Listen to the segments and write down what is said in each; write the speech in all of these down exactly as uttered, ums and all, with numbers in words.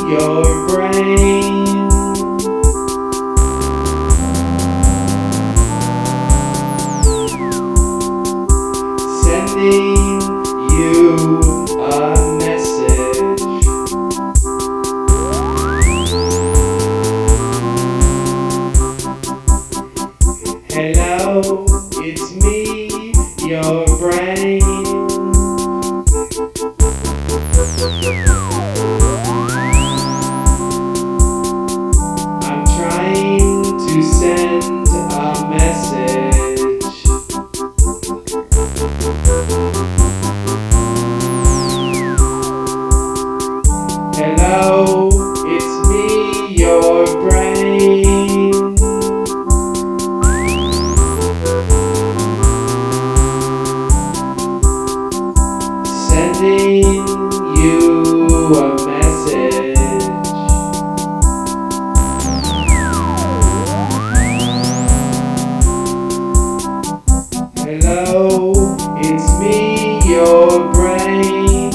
your brain. Sending you a message. Hello, it's me, your brain. I'm trying to send a message. Hello, it's me, your brain. Sending you a message. Hello, it's me, your brain.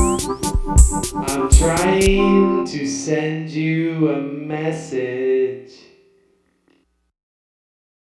I'm trying to send you a message.